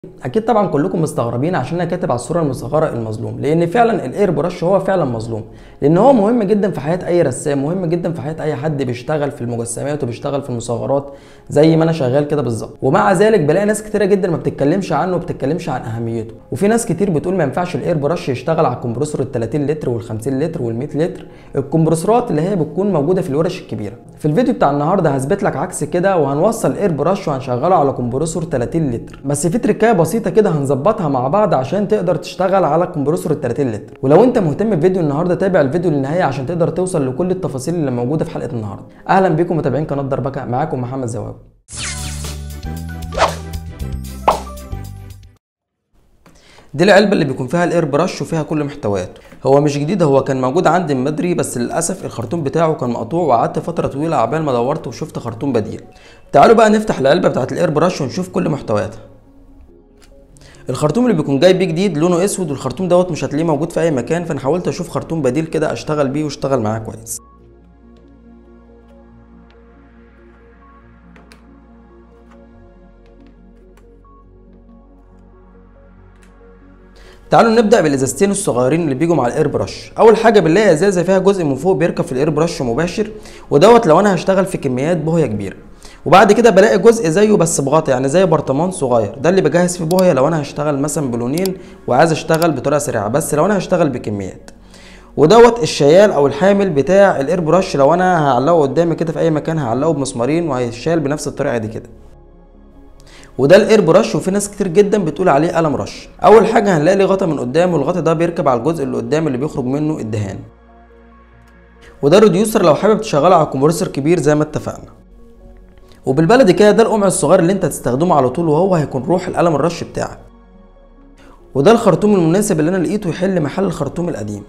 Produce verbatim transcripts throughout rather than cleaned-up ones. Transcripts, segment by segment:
اكيد طبعا كلكم مستغربين عشان انا كاتب على الصوره المصغره المظلوم، لان فعلا الاير برش هو فعلا مظلوم، لان هو مهم جدا في حياه اي رسام، مهم جدا في حياه اي حد بيشتغل في المجسمات وبيشتغل في المصغرات زي ما انا شغال كده بالظبط. ومع ذلك بلاقي ناس كتيره جدا ما بتتكلمش عنه وبتتكلمش عن اهميته، وفي ناس كتير بتقول ما ينفعش الاير برش يشتغل على الكمبرسور ال تلاتين لتر وال خمسين لتر وال مية لتر، الكمبرسورات اللي هي بتكون موجوده في الورش الكبيره. في الفيديو بتاع النهارده هثبت لك عكس كده، وهنوصل اير برش وهنشغله على كمبرسور تلاتين لتر، بس في تركايه بسيطه كده هنظبطها مع بعض عشان تقدر تشتغل على كمبرسور ال تلاتين لتر. ولو انت مهتم بفيديو النهارده تابع الفيديو للنهايه عشان تقدر توصل لكل التفاصيل اللي موجوده في حلقه النهارده. اهلا بيكم متابعين قناه دربكه، معاكم محمد زواوي. دي العلبه اللي بيكون فيها الاير برش وفيها كل محتوياته. هو مش جديد، هو كان موجود عندي من بدري، بس للاسف الخرطوم بتاعه كان مقطوع وقعدت فتره طويله عبال ما دورت وشفت خرطوم بديل. تعالوا بقى نفتح العلبه بتاعت الاير برش ونشوف كل محتوياتها. الخرطوم اللي بيكون جاي بيه جديد لونه اسود، والخرطوم دوت مش هتلاقيه موجود في اي مكان، فانا حاولت اشوف خرطوم بديل كده اشتغل بيه واشتغل معاه كويس. تعالوا نبدا بالازازتين الصغيرين اللي بيجوا مع الاير برش. اول حاجه بنلاقي ازازه فيها جزء من فوق بيركب في الاير برش مباشر، ودوت لو انا هشتغل في كميات بوهيه كبيره. وبعد كده بلاقي جزء زيه بس بغطا، يعني زي برطمان صغير، ده اللي بجهز فيه بوهيه لو انا هشتغل مثلا بلونين وعايز اشتغل بطريقه سريعه، بس لو انا هشتغل بكميات. ودوت الشيال او الحامل بتاع الاير برش، لو انا هعلقه قدامي كده في اي مكان هعلقه بمسمارين وهيشال بنفس الطريقه دي كده. وده الاير برش، وفي ناس كتير جدا بتقول عليه قلم رش. اول حاجه هنلاقي ليه غطا من قدام، والغطا ده بيركب على الجزء اللي قدام اللي بيخرج منه الدهان. وده ريديوسر لو حابب تشغله على كومبرسور كبير زي ما اتفقنا. وبالبلدي كده ده القمع الصغير اللي انت هتستخدمه على طول، وهو هيكون روح القلم الرش بتاعك. وده الخرطوم المناسب اللي انا لقيته يحل محل الخرطوم القديم.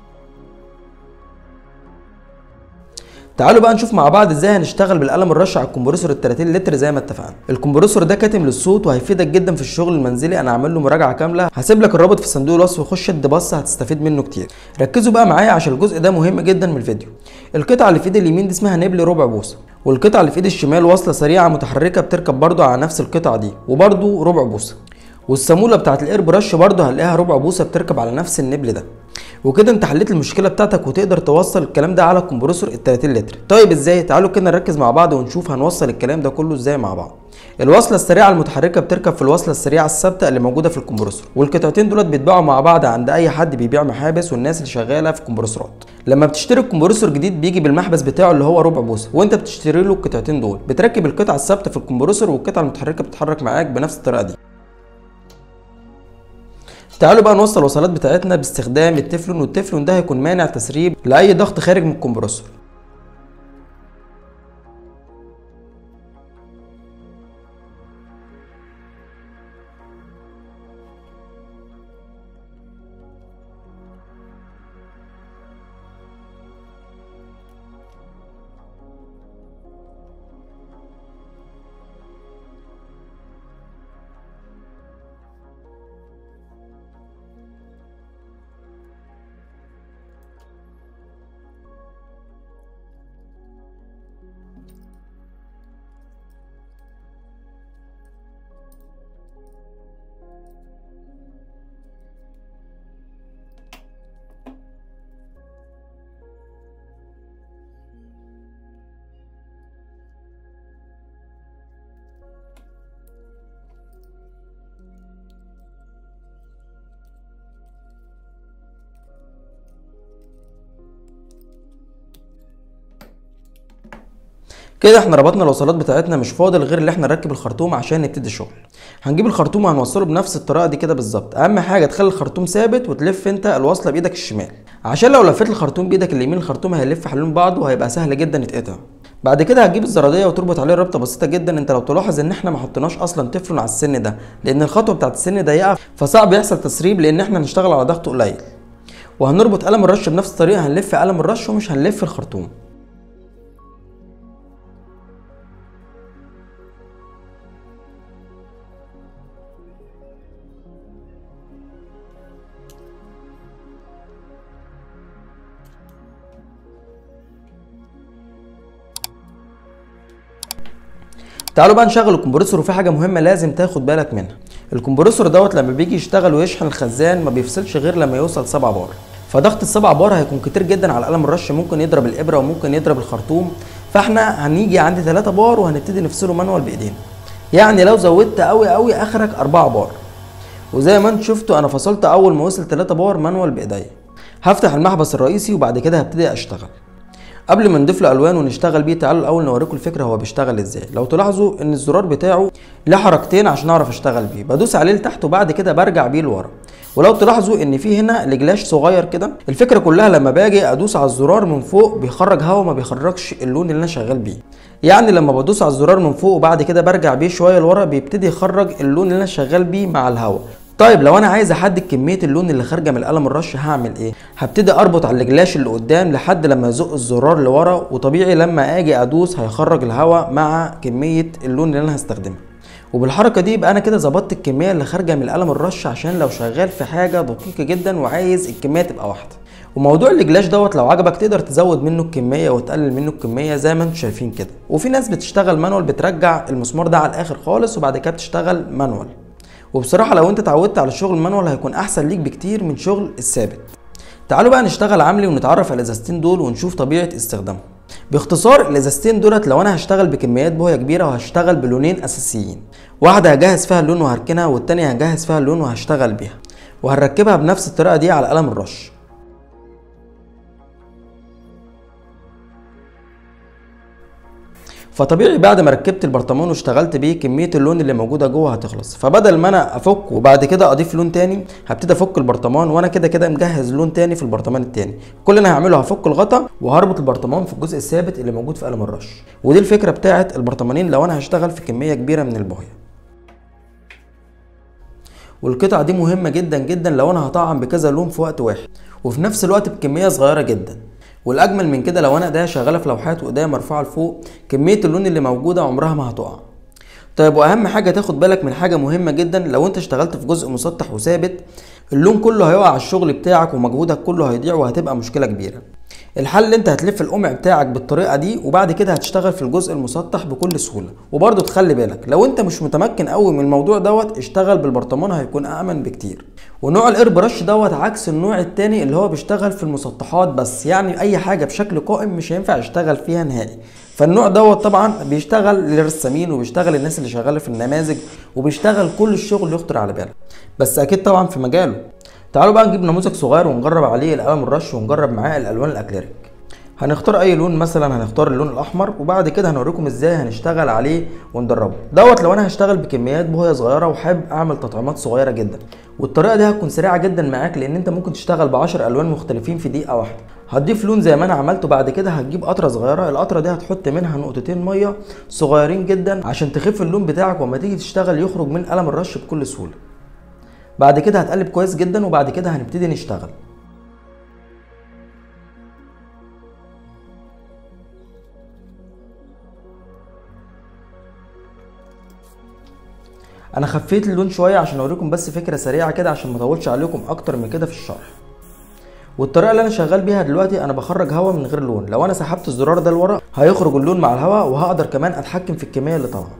تعالوا بقى نشوف مع بعض ازاي هنشتغل بالقلم الرش على الكمبرسور ال تلاتين لتر زي ما اتفقنا. الكمبرسور ده كاتم للصوت وهيفيدك جدا في الشغل المنزلي، انا عامل له مراجعه كامله، هسيب لك الرابط في صندوق الوصف وخش ادي بص هتستفيد منه كتير. ركزوا بقى معايا عشان الجزء ده مهم جدا من الفيديو. القطعه اللي في ايد اليمين دي اسمها نبل ربع بوصه، والقطعه اللي في ايد الشمال واصله سريعه متحركه بتركب برده على نفس القطعه دي وبرده ربع بوصه. والصاموله بتاعت الاير برش برده هنلاقيها ربع بوصه بتركب على نفس النبل ده. وكده انت حليت المشكله بتاعتك وتقدر توصل الكلام ده على الكمبرسور ال تلاتين لتر. طيب ازاي؟ تعالوا كده نركز مع بعض ونشوف هنوصل الكلام ده كله ازاي مع بعض. الوصله السريعه المتحركه بتركب في الوصله السريعه الثابته اللي موجوده في الكمبرسور، والقطعتين دولت بيتباعوا مع بعض عند اي حد بيبيع محابس والناس اللي شغاله في كمبرسورات. لما بتشتري الكمبرسور جديد بيجي بالمحبس بتاعه اللي هو ربع بوصه، وانت بتشتري له القطعتين دول، بتركب القطعه الثابته في الكمبرسور والقطعه المتحركه بتتحرك معاك بنفس الطريقه دي. تعالوا بقى نوصل الوصلات بتاعتنا باستخدام التeflon، والتeflon ده هيكون مانع تسريب لاي ضغط خارج من الكمبرسور. كده احنا ربطنا الوصلات بتاعتنا، مش فاضل غير اللي احنا نركب الخرطوم عشان نبتدي الشغل. هنجيب الخرطوم وهنوصله بنفس الطريقه دي كده بالظبط. اهم حاجه تخلي الخرطوم ثابت وتلف انت الوصله بايدك الشمال، عشان لو لفيت الخرطوم بايدك اليمين الخرطوم هيلف حوالين بعض وهيبقى سهل جدا يتقطع. بعد كده هتجيب الزراديه وتربط عليه ربطه بسيطه جدا. انت لو تلاحظ ان احنا ما حطيناش اصلا تeflon على السن ده، لان الخطوه بتاعت السن ضيقه فصعب يحصل تسريب، لان احنا هنشتغل على ضغط قليل. وهنربط قلم الرش بنفس الطريقه، هنلف قلم الرش ومش هنلف الخرطوم. تعالوا بقى نشغل الكمبرسور، وفي حاجه مهمه لازم تاخد بالك منها. الكمبرسور دوت لما بيجي يشتغل ويشحن الخزان ما بيفصلش غير لما يوصل سبعة بار، فضغط السبعة بار هيكون كتير جدا على قلم الرش، ممكن يضرب الابره وممكن يضرب الخرطوم. فاحنا هنيجي عند ثلاثة بار وهنبتدي نفصله مانوال بايدينا. يعني لو زودت قوي قوي اخرك أربعة بار، وزي ما انتم شفتوا انا فصلت اول ما وصل ثلاثة بار مانوال بايديا. هفتح المحبس الرئيسي وبعد كده هبتدي اشتغل. قبل ما نضيف له الوان ونشتغل بيه تعالوا الاول نوريكم الفكره هو بيشتغل ازاي. لو تلاحظوا ان الزرار بتاعه له حركتين عشان اعرف اشتغل بيه، بدوس عليه لتحت وبعد كده برجع بيه لورا. ولو تلاحظوا ان في هنا الجلاش صغير كده، الفكره كلها لما باجي ادوس على الزرار من فوق بيخرج هواء ما بيخرجش اللون اللي انا شغال بيه. يعني لما بدوس على الزرار من فوق وبعد كده برجع بيه شويه لورا بيبتدي يخرج اللون اللي انا شغال بيه مع الهواء. طيب لو انا عايز احدد كميه اللون اللي خارجه من قلم الرش هعمل ايه؟ هبتدي اربط على الجلاش اللي قدام لحد لما ازق الزرار لورا، وطبيعي لما اجي ادوس هيخرج الهواء مع كميه اللون اللي انا هستخدمها. وبالحركه دي يبقى انا كده ظبطت الكميه اللي خارجه من قلم الرش، عشان لو شغال في حاجه دقيقه جدا وعايز الكميه تبقى واحده. وموضوع الجلاش دوت لو عجبك تقدر تزود منه الكميه وتقلل منه الكميه زي ما انتم شايفين كده. وفي ناس بتشتغل مانوال بترجع المسمار ده على الاخر خالص وبعد كده بتشتغل مانوال. وبصراحه لو انت اتعودت على الشغل المانوال هيكون احسن ليك بكتير من شغل الثابت. تعالوا بقى نشتغل عملي ونتعرف على الازازتين دول ونشوف طبيعه استخدامهم. باختصار الازازتين دولت لو انا هشتغل بكميات بويه كبيره وهشتغل بلونين اساسيين، واحده هجهز فيها اللون وهركنها والتانيه هجهز فيها اللون وهشتغل بيها، وهنركبها بنفس الطريقه دي على قلم الرش. فطبيعي بعد ما ركبت البرطمان واشتغلت بيه كميه اللون اللي موجوده جوه هتخلص، فبدل ما انا افك وبعد كده اضيف لون تاني هبتدي افك البرطمان وانا كده كده مجهز لون تاني في البرطمان التاني. كل اللي انا هعمله هفك الغطا وهربط البرطمان في الجزء الثابت اللي موجود في قلم الرش. ودي الفكره بتاعه البرطمانين لو انا هشتغل في كميه كبيره من البويه. والقطعه دي مهمه جدا جدا لو انا هطعم بكذا لون في وقت واحد وفي نفس الوقت بكميه صغيره جدا. والاجمل من كده لو انا ايديا شغاله في لوحات وايديا مرفوعه لفوق كميه اللون اللي موجوده عمرها ما هتقع. طيب واهم حاجه تاخد بالك من حاجه مهمه جدا، لو انت اشتغلت في جزء مسطح وثابت اللون كله هيقع على الشغل بتاعك ومجهودك كله هيضيع وهتبقى مشكله كبيره. الحل اللي انت هتلف القمع بتاعك بالطريقه دي وبعد كده هتشتغل في الجزء المسطح بكل سهوله. وبرده تخلي بالك لو انت مش متمكن قوي من الموضوع دوت اشتغل بالبرطمان هيكون امن بكتير. ونوع الاير برش دوت عكس النوع التاني اللي هو بيشتغل في المسطحات بس، يعني اي حاجه بشكل قائم مش هينفع يشتغل فيها نهائي. فالنوع دوت طبعا بيشتغل للرسامين وبيشتغل الناس اللي شغاله في النماذج وبيشتغل كل الشغل اللي يخطر على بالك، بس اكيد طبعا في مجاله. تعالوا بقى نجيب نموذج صغير ونجرب عليه القلم الرش ونجرب معاه الالوان الاكليريك. هنختار اي لون، مثلا هنختار اللون الاحمر وبعد كده هنوريكم ازاي هنشتغل عليه وندربه. دوت لو انا هشتغل بكميات بويه صغيره وحابب اعمل تطعيمات صغيره جدا، والطريقه دي هتكون سريعه جدا معاك لان انت ممكن تشتغل ب عشر الوان مختلفين في دقيقه واحده. هتضيف لون زي ما انا عملته، بعد كده هتجيب قطره صغيره، القطره دي هتحط منها نقطتين ميه صغيرين جدا عشان تخف اللون بتاعك وما تيجي تشتغل يخرج من قلم الرش بكل سهوله. بعد كده هتقلب كويس جدا وبعد كده هنبتدي نشتغل. انا خفيت اللون شويه عشان اوريكم بس فكره سريعه كده عشان ما اطولش عليكم اكتر من كده في الشرح. والطريقه اللي انا شغال بيها دلوقتي انا بخرج هواء من غير لون، لو انا سحبت الزرار ده لورا هيخرج اللون مع الهواء وهقدر كمان اتحكم في الكميه اللي طالعه.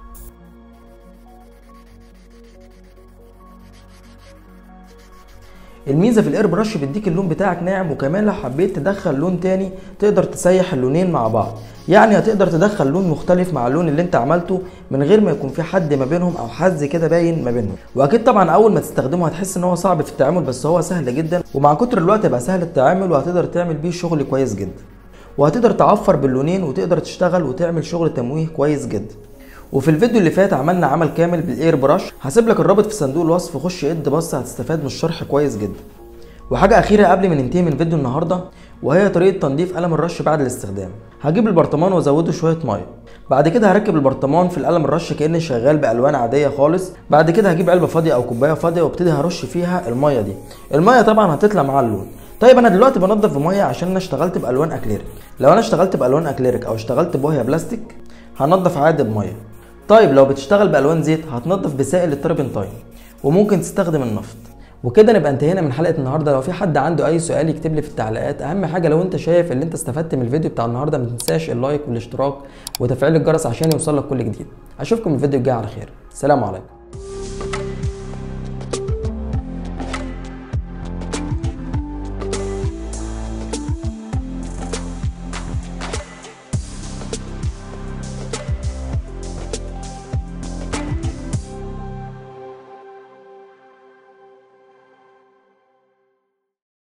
الميزه في الاير برش بيديك اللون بتاعك ناعم، وكمان لو حبيت تدخل لون تاني تقدر تسيح اللونين مع بعض، يعني هتقدر تدخل لون مختلف مع اللون اللي انت عملته من غير ما يكون في حد ما بينهم او حز كده باين ما بينهم. واكيد طبعا اول ما تستخدمه هتحس ان هو صعب في التعامل، بس هو سهل جدا ومع كتر الوقت يبقى سهل التعامل وهتقدر تعمل بيه شغل كويس جدا، وهتقدر تعفر باللونين وتقدر تشتغل وتعمل شغل تمويه كويس جدا. وفي الفيديو اللي فات عملنا عمل كامل بالاير برش، هسيب لك الرابط في صندوق الوصف، خش ادي بص هتستفاد من الشرح كويس جدا. وحاجه اخيره قبل ما ننتهي من فيديو النهارده وهي طريقه تنظيف قلم الرش بعد الاستخدام. هجيب البرطمان وازوده شويه ميه، بعد كده هركب البرطمان في القلم الرش كاني شغال بالوان عاديه خالص، بعد كده هجيب علبه فاضيه او كوبايه فاضيه وابتدي هرش فيها الميه دي. الميه طبعا هتطلع مع اللون. طيب انا دلوقتي بنضف بميه عشان انا اشتغلت بالوان اكليريك، لو انا اشتغلت بالوان اكليريك او اشتغلت بوهيه بلاستيك هنضف عادي بميه. طيب لو بتشتغل بالوان زيت هتنضف بسائل التربنتاين وممكن تستخدم النفط. وكده نبقى انتهينا من حلقه النهارده. لو في حد عنده اي سؤال يكتب لي في التعليقات. اهم حاجه لو انت شايف اللي انت استفدت من الفيديو بتاع النهارده ما تنساش اللايك والاشتراك وتفعيل الجرس عشان يوصلك كل جديد. اشوفكم الفيديو الجاي على خير. سلام عليكم.